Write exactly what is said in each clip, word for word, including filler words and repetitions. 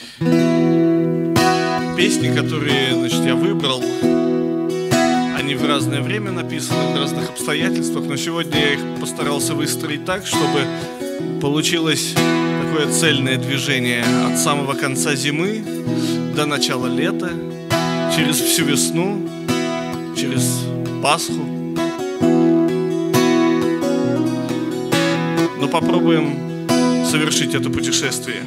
Песни, которые, значит, я выбрал, они в разное время написаны, в разных обстоятельствах, но сегодня я их постарался выстроить так, чтобы получилось такое цельное движение от самого конца зимы до начала лета, через всю весну, через Пасху. Но попробуем совершить это путешествие.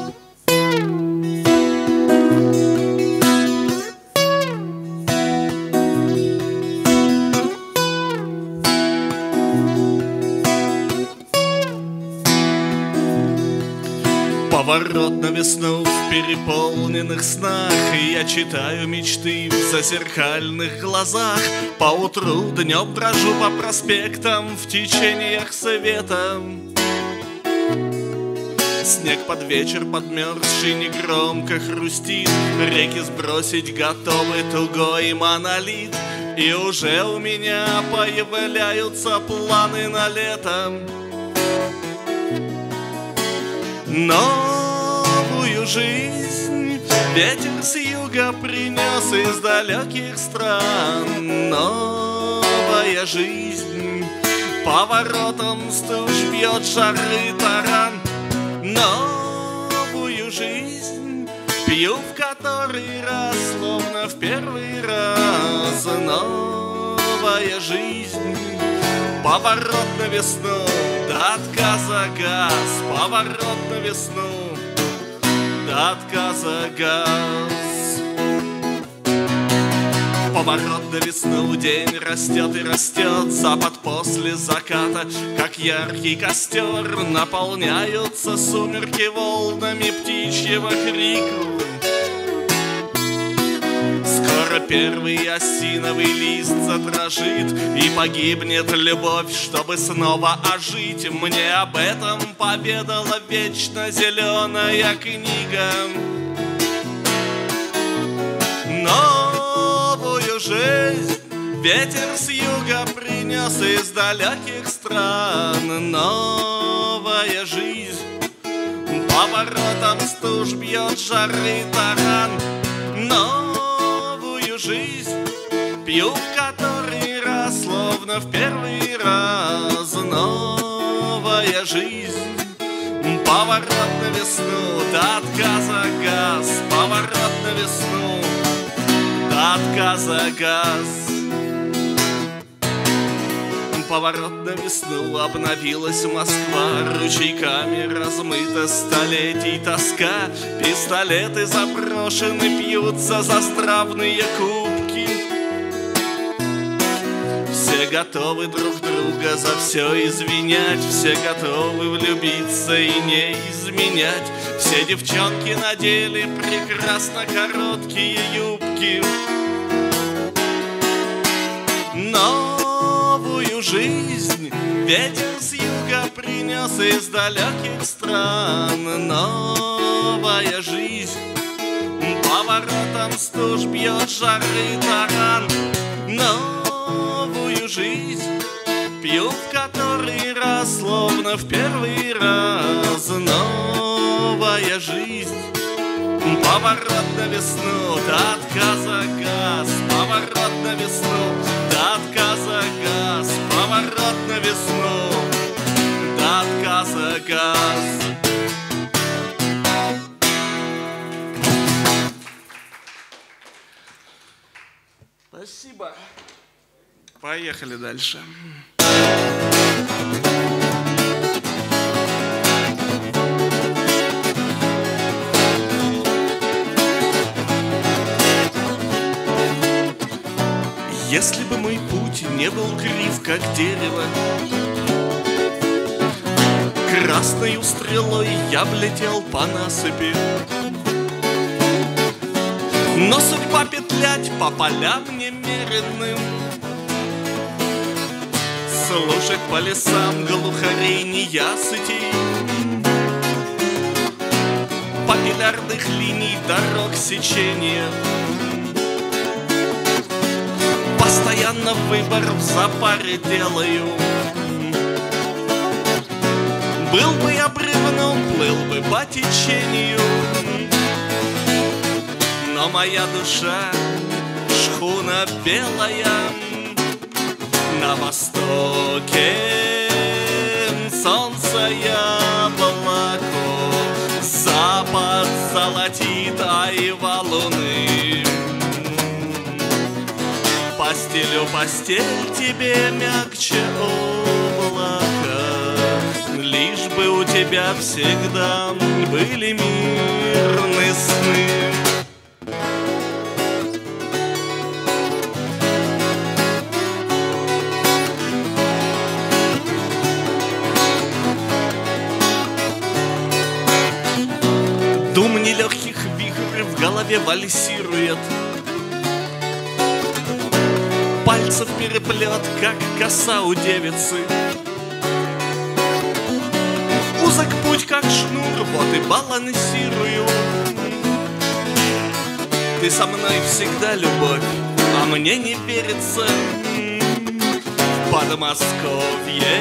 Поворот на весну в переполненных снах, и я читаю мечты в зазеркальных глазах. Поутру днем брожу по проспектам в течениях света. Снег под вечер подмерзший негромко хрустит, реки сбросить готовы тугой монолит. И уже у меня появляются планы на лето. Новую жизнь ветер с юга принес из далеких стран. Новая жизнь поворотом стуж бьет шары таран. Новую жизнь пью в который раз, словно в первый раз. Новая жизнь поворот на весну, до отказа газ. Поворот на весну, до отказа газ. Поворот на весну, день растет и растет. Запад после заката, как яркий костер. Наполняются сумерки волнами птичьего крику. Скоро первый осиновый лист задрожит, и погибнет любовь, чтобы снова ожить. Мне об этом поведала вечно зеленая книга. Новую жизнь ветер с юга принес из далеких стран. Новая жизнь поворотом стуж бьет жары таран. Новую жизнь пью в который раз, словно в первый раз. Новая жизнь поворот на весну, до отказа газ. Поворот на весну, до отказа газ. Поворот на весну, обновилась Москва. Ручейками размыта столетий тоска. Пистолеты заброшены, пьются заздравные кубки. Все готовы друг друга за все извинять. Все готовы влюбиться и не изменять. Все девчонки надели прекрасно короткие юбки. Новую жизнь ветер с юга принес из далеких стран. Новая жизнь поворотом стуж бьет жары таран. Новую жизнь пью в который раз, словно в первый раз. Новая жизнь поворот на весну, до отказа газ. Поворот на весну, до отказа газ. Поворот на весну, до отказа газ. Спасибо. Поехали дальше. Если бы мой путь не был крив, как дерево, красною стрелой я б летел по насыпи. Но судьба петлять по полям немеренным, слушать по лесам глухарей неясытей, папиллярных линий дорог сечения. Постоянно выбор в запаре делаю. Был бы я бревном, плыл бы по течению. но моя душа шхуна белая. На востоке солнце яблоко, запад золотит айва луны. Постелю постель тебе мягче облака, лишь бы у тебя всегда были мирные сны. Дум нелегких вихрей в голове вальсирует, пальцев переплет, как коса у девицы. Узок путь, как шнур, вот и балансирую. Ты со мной всегда, любовь, а мне не верится. В Подмосковье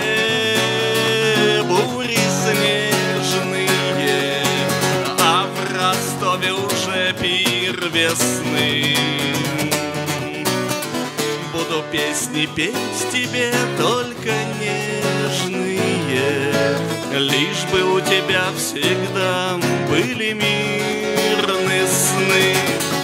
бури снежные, а в Ростове уже пир весны. Буду песни петь тебе только нежные, лишь бы у тебя всегда были мирные сны.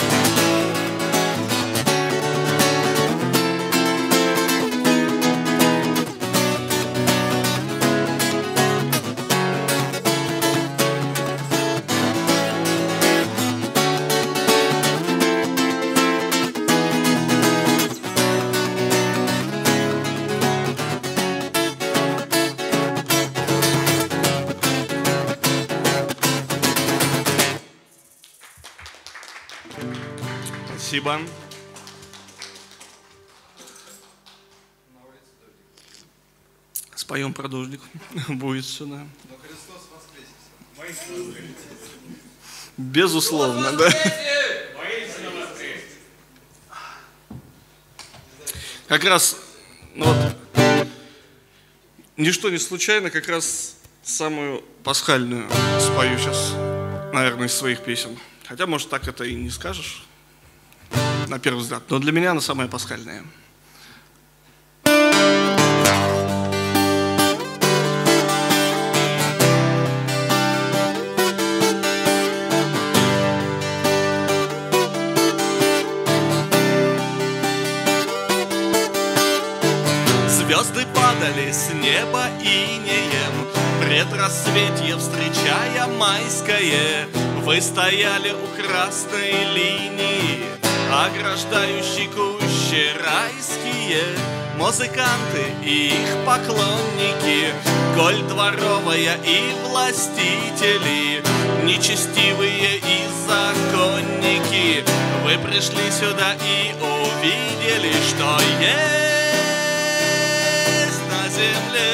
Спасибо. Споем про дождик. Будет сюда. Но Христос воскресе. Безусловно, да. Как раз, ну вот, ничто не случайно, как раз самую пасхальную спою сейчас, наверное, из своих песен. Хотя, может, так это и не скажешь на первый взгляд, но для меня она самая пасхальная. Звезды падали с неба инеем, предрассветье встречая майское. Вы стояли у красной линии, ограждающей кущи райские. Музыканты и их поклонники, коль дворовая и властители, нечестивые и законники. Вы пришли сюда и увидели, что есть на земле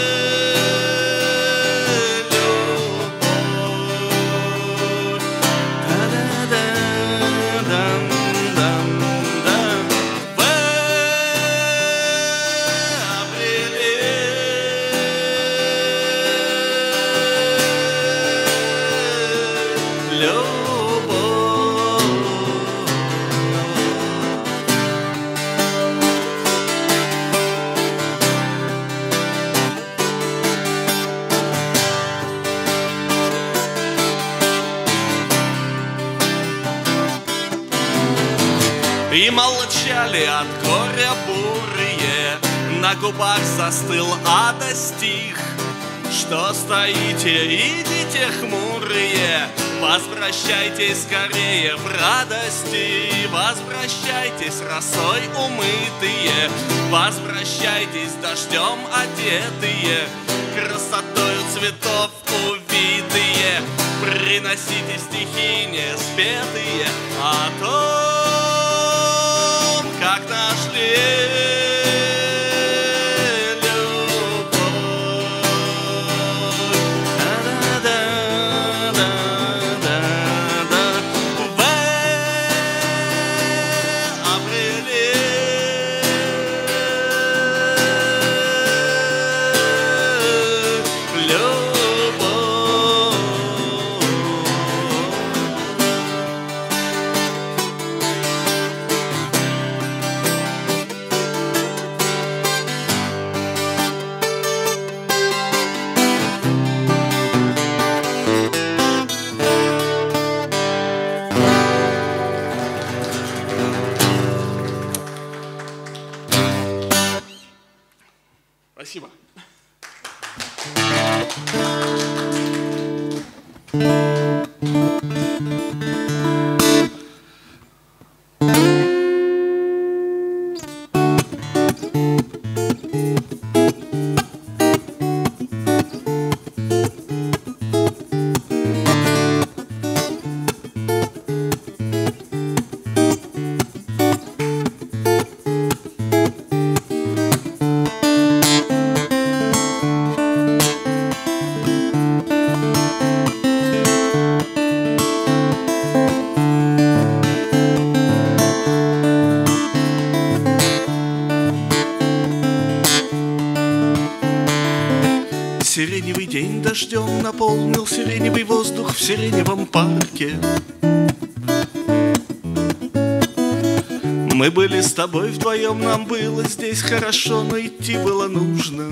любовь. Да-да-да-дам-дам. Вы обрели любовь. И молчали от горя бурые, на губах застыл ада стих. Что стоите, идите хмурые, возвращайтесь скорее в радости. Возвращайтесь росой умытые, возвращайтесь дождем одетые, красотою цветов увитые. Приносите стихи неспетые о том, как нашли дождем наполнил сиреневый воздух в сиреневом парке. Мы были с тобой вдвоем, нам было здесь хорошо, но идти было нужно.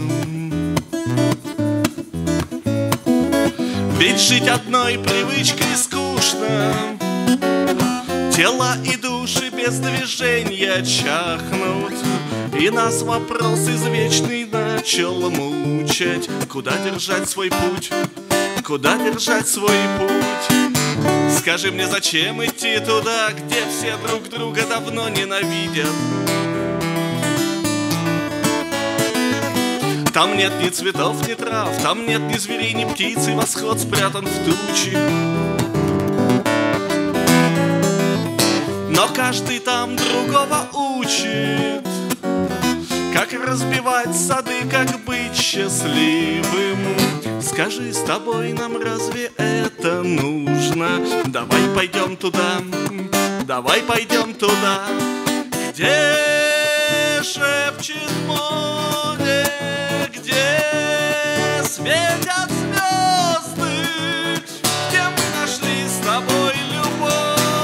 Ведь жить одной привычкой скучно. Тела и души без движения чахнут, и нас вопрос извечный начал мучать. Куда держать свой путь? Куда держать свой путь? Скажи мне, зачем идти туда, где все друг друга давно ненавидят? Там нет ни цветов, ни трав, там нет ни зверей, ни птиц, и восход спрятан в тучи. Но каждый там другого учит, как разбивать сады, как быть счастливым. Скажи, с тобой нам разве это нужно? Давай пойдем туда, давай пойдем туда, где шепчет море, где светят звезды, где мы нашли с тобой любовь.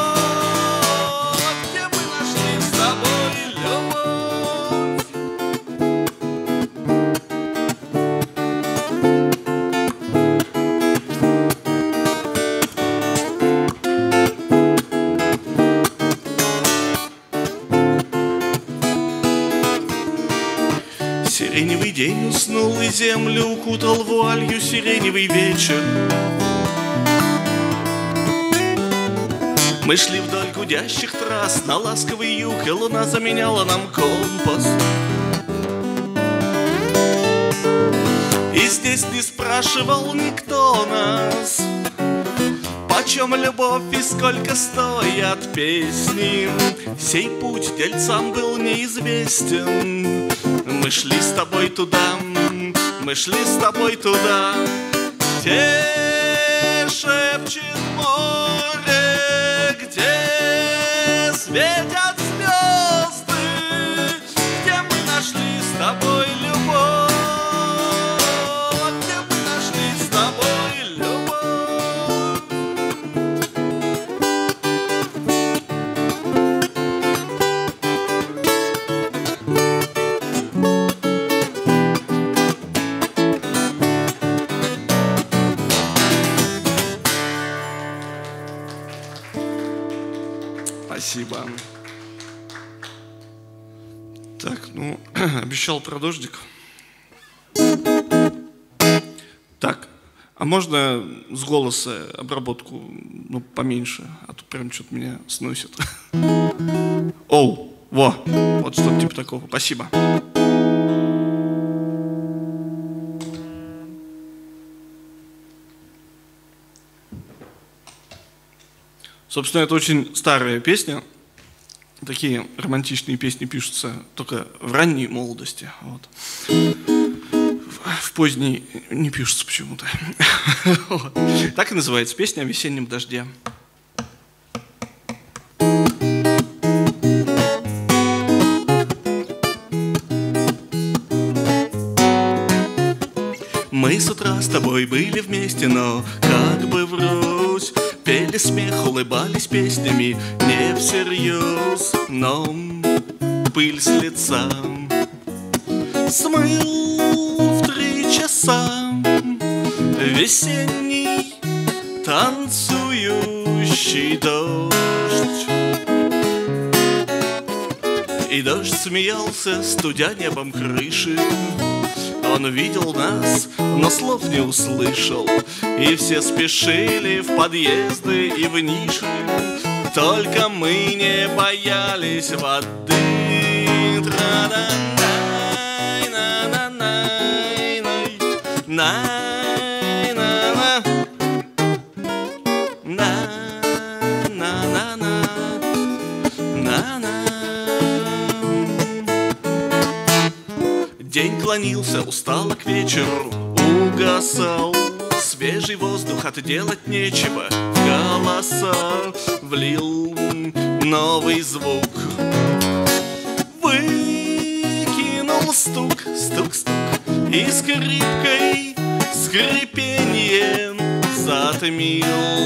Сиреневый день уснул, и землю укутал вуалью сиреневый вечер. Мы шли вдоль гудящих трасс на ласковый юг, и луна заменяла нам компас. И здесь не спрашивал никто нас, почем любовь и сколько стоят песни. Сей путь дельцам был неизвестен. Мы шли с тобой туда, мы шли с тобой туда, где шепчет море, где светят звезды, где мы нашли с тобой любовь, где мы нашли с тобой любовь. Спасибо. Так, ну, обещал про дождик. Так, а можно с голоса обработку, ну, поменьше, а то прям что-то меня сносит. Оу, во, вот что-то типа такого. Спасибо. Собственно, это очень старая песня. Такие романтичные песни пишутся только в ранней молодости. Вот. В поздней не пишутся почему-то. Вот. Так и называется песня о весеннем дожде. Мы с утра с тобой были вместе, но как бы врозь. Пели смех, улыбались песнями, не всерьез, но пыль с лица смыл в три часа весенний танцующий дождь. И дождь смеялся, студя небом крыши. Он видел нас, но слов не услышал, и все спешили в подъезды и в ниши. Только мы не боялись воды. День клонился устало к вечеру, угасал. Свежий воздух, отделать нечего, в голоса влил новый звук. Выкинул стук, стук-стук, и скрипкой с скрипенье затмил.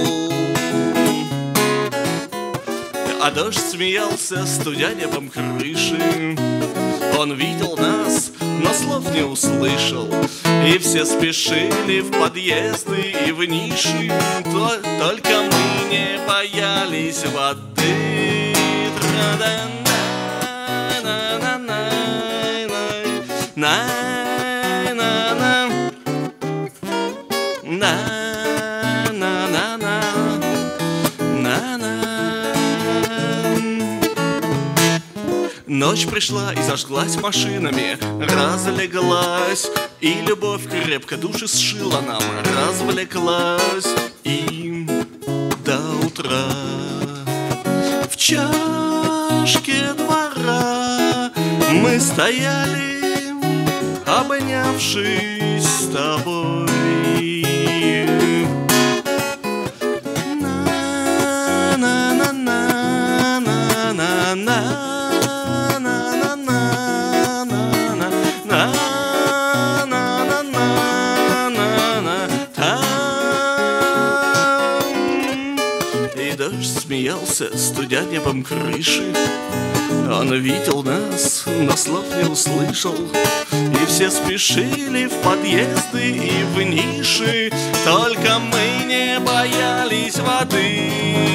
А дождь смеялся, студя небом крыши. Он видел нас, но слов не услышал. И все спешили в подъезды и в ниши. Только мы не боялись воды. Ночь пришла и зажглась машинами, разлеглась, и любовь крепко души сшила нам, развлеклась и до утра. В чашке двора мы стояли, обнявшись с тобой. На-на-на-на-на-на-на. Смеялся, студя небом крыши. Он видел нас, но слов не услышал. И все спешили в подъезды и в ниши. Только мы не боялись воды.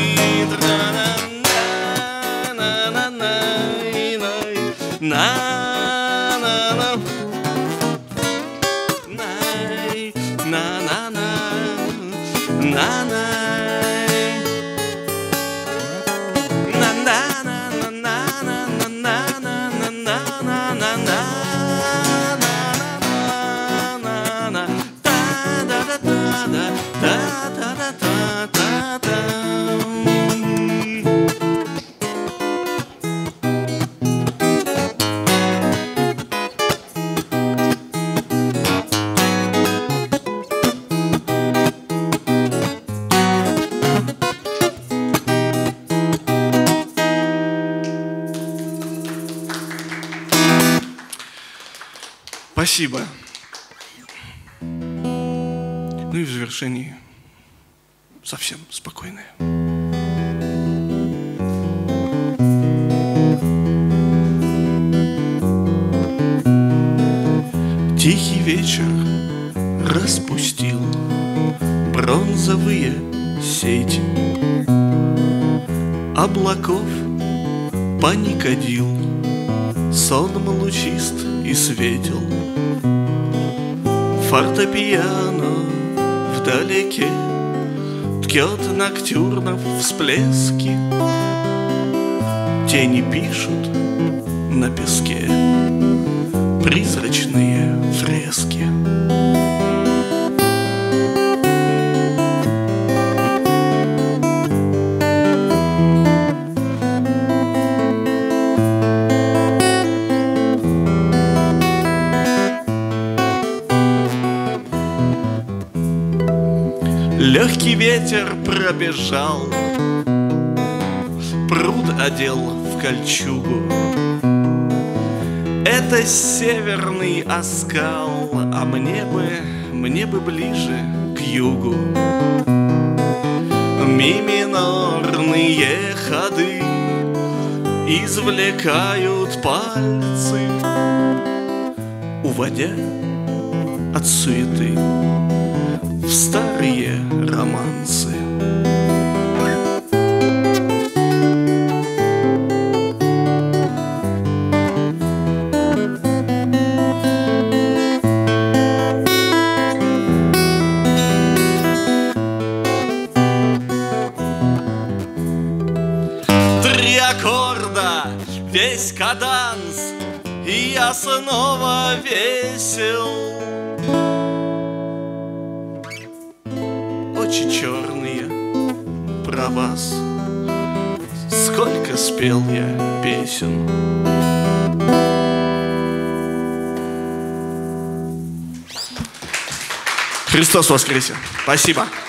Спасибо. Ну и в завершении совсем спокойное. Тихий вечер распустил бронзовые сети облаков, паникодил, сонм лучист и светел. Фортепиано вдалеке ткет ноктюрнов всплески. Тени пишут на песке призрачные фрески. Легкий ветер пробежал, пруд одел в кольчугу. Это северный оскал, а мне бы, мне бы ближе к югу. Ми минорные ходы извлекают пальцы, уводя от суеты в старые романсы. Три аккорда, весь каданс, и я снова весел. Очи черные про вас, сколько спел я песен. Христос воскресе! Спасибо!